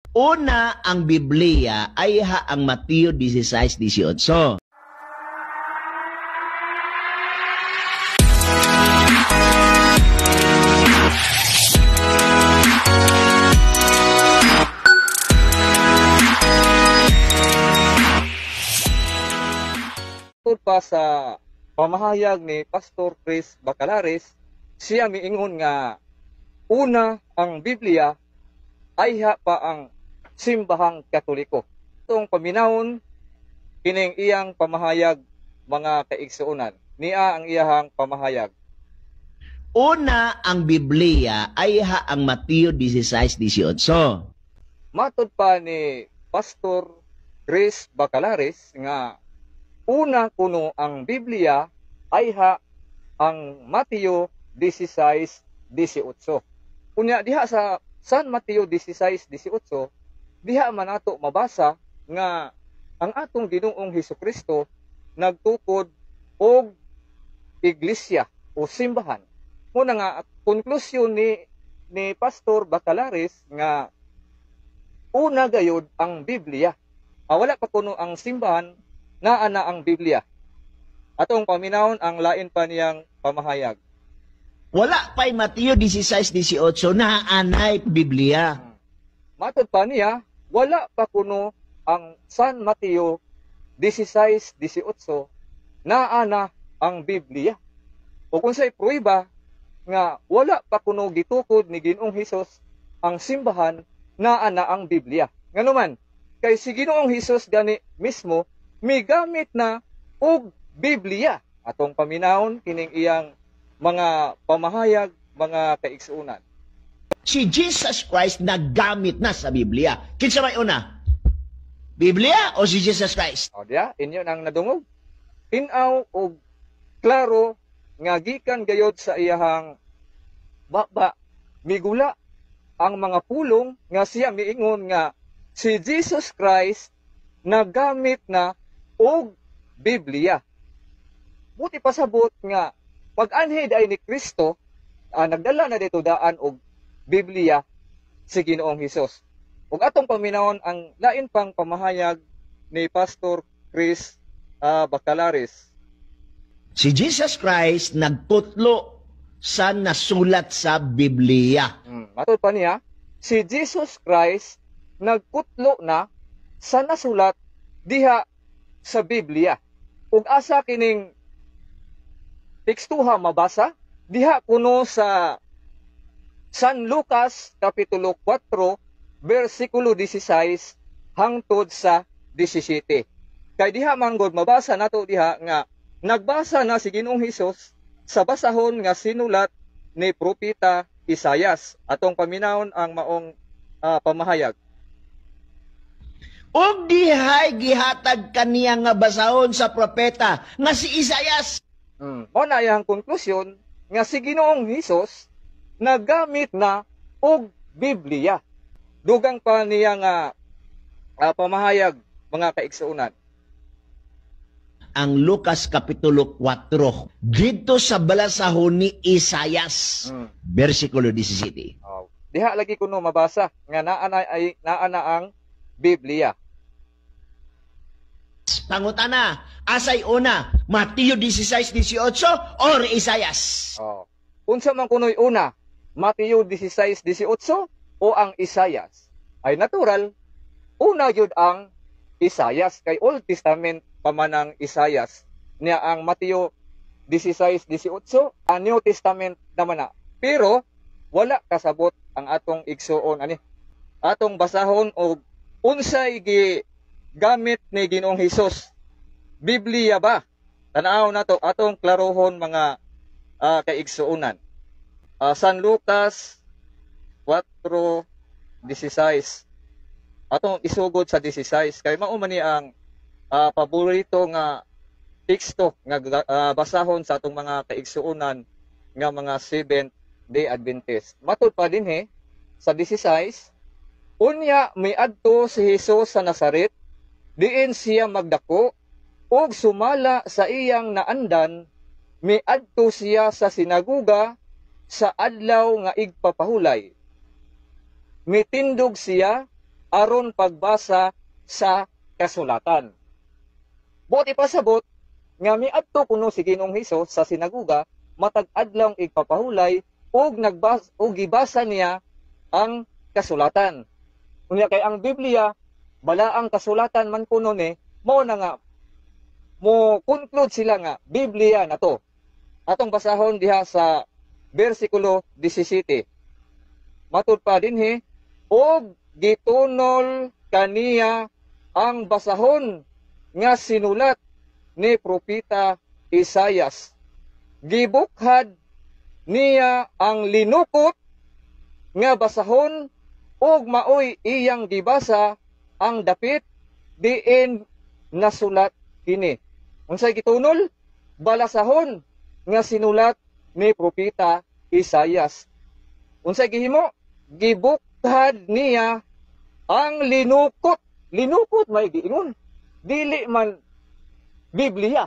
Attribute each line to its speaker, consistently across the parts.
Speaker 1: Una, ang Biblia ay ang Mateo 16:18.
Speaker 2: Pa sa pamahayag ni Pastor Chris Bacalares, siya miingon nga una ang Biblia ay pa ang simbahang Katoliko. Itong paminahon kining iyang pamahayag mga kaigsuonan. Niya ang iyang pamahayag.
Speaker 1: Una, ang Biblia ay ang Mateo 16:18.
Speaker 2: Matod pa ni Pastor Chris Bacalares nga una kuno ang Biblia ay ang Mateo 16:18. Kunya diha sa San Mateo 16:18, diha man nato mabasa nga ang atong Ginoong Hesukristo nagtukod og iglesia o simbahan. Muna nga konklusyon ni Pastor Bacalares nga una gayud ang Biblia. Wala pa kuno ang simbahan na ana ang Biblia. Atong paminahon ang lain pa niyang pamahayag.
Speaker 1: Wala pa'y Mateo 16:18 na anay Biblia.
Speaker 2: Matod pa niya, wala pa kuno ang San Mateo 16:18 na ana ang Biblia. O kung sa'y pruiba nga wala pa kuno gitukod ni Ginoong Hesus ang simbahan na ana ang Biblia. Nganuman, kay si Ginoong Hesus gani mismo migamit na og Biblia. Atong paminahon kining iyang mga pamahayag, mga kaigsuonan.
Speaker 1: Si Jesus Christ naggamit na sa Biblia. Kinsa may una? Biblia o si Jesus Christ?
Speaker 2: O diya, inyo nang nadungog. Tinaw og klaro nga gikan gayod sa iyahang baba migula ang mga pulong nga siya miingon nga si Jesus Christ nagamit na og Biblia. Buti pasabot nga pag-anhid ay ni Kristo, nagdala na dito daan og Biblia si Ginoong Hesus. Ug atong paminahon ang lain pang pamahayag ni Pastor Chris Bacalares.
Speaker 1: Si Jesus Christ nagputlo sa nasulat sa Biblia.
Speaker 2: Matod pa niya, si Jesus Christ nagputlo na sa nasulat diha sa Biblia. Ug asa kining tekstuha mabasa diha kuno sa San Lucas kapitulo 4 bersikulo 16 hangtod sa 17. Kay diha manggod mabasa nato diha nga nagbasa na si Ginoong Hesus sa basahon nga sinulat ni propeta Isaias. Atong paminahon ang maong pamahayag.
Speaker 1: Og dihay gihatag kaniya nga basahon sa propeta nga si Isaias.
Speaker 2: Mao na iyang konklusyon nga si Ginoong Hesus nagamit na og Biblia. Dugang pa niya nga pamahayag mga kaigsuonan.
Speaker 1: Ang Lucas kapitulo 4 dito sa balasahon ni Isaias bersikulo 17.
Speaker 2: Diha lagi kuno mabasa nga naana ang Biblia.
Speaker 1: Pangutana, asay una, Mateo 16:18 or Isaias?
Speaker 2: Unsa man kuno'y una, Mateo 16:18 o ang Isaias? Ay natural, una gyud ang Isaias kay Old Testament pamanang Isaias. Niya ang Mateo 16:18, ang New Testament naman na. Pero wala kasabot ang atong igsuon ani. Atong basahon og unsay gamit ni Ginoong Hesus. Biblia ba? Tanaw nato atong klarohon mga kaigsuonan. San Lucas 4:16. Atong isugod sa 16 kay mao man ni ang paborito nga teksto nga basahon sa atong mga kaigsuonan nga mga Seventh-day Adventist. Matud pa dinhi sa 16, unya miadto si Hesus sa Nazaret, diin siya magdako ug sumala sa iyang naandan, miadto siya sa sinaguga sa adlaw nga igpapahulay. Mitindog siya aron pagbasa sa kasulatan. Buti pasabot nga miadto kuno si Ginoong Hesus sa sinaguga matag adlaw igpapahulay ug gibasa niya ang kasulatan. Unya kay ang Biblia bala ang kasulatan man kuno ni mao na nga mo conclude sila nga Biblia na to. Atong basahon diha sa bersikulo 17. Matud pa dinhi, og gitunol kaniya ang basahon nga sinulat ni propeta Isayas. Gibukhad niya ang linukot nga basahon ug maoy iyang gibasa ang dapit diin nasulat kini. Unsay gitunol? Balasahon nga sinulat ni propeta Isayas. Unsay gihimo? Gibukhad niya ang linukot. Linukot may giingon. Dili man Biblia.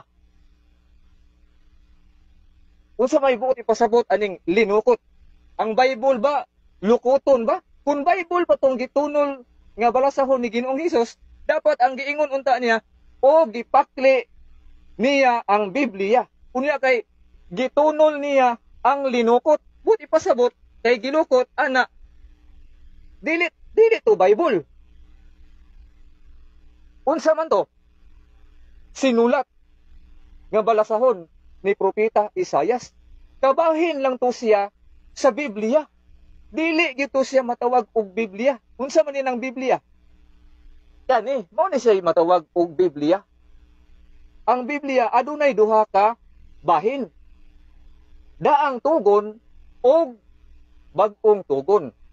Speaker 2: Unsa may buot ipasabot aning linukot? Ang Bible ba lukoton ba? Kung Bible pa tong gitunol nga balasahon ni Ginoong Hesus, dapat ang giingon unta niya o gipakli niya ang Biblia. Unya kay gitunol niya ang linukot. Buti pasabot kay gilukot ana dili to Bible. Unsa man to? Sinulat nga balasahon ni propeta Isayas. Kabahin lang to siya sa Biblia. Dili gito siya matawag og Biblia. Unsa man ni ang Biblia? Kani, mao ni siya matawag og Biblia. Ang Biblia adunay duha ka bahin. Daang tugon o bag-ong tugon.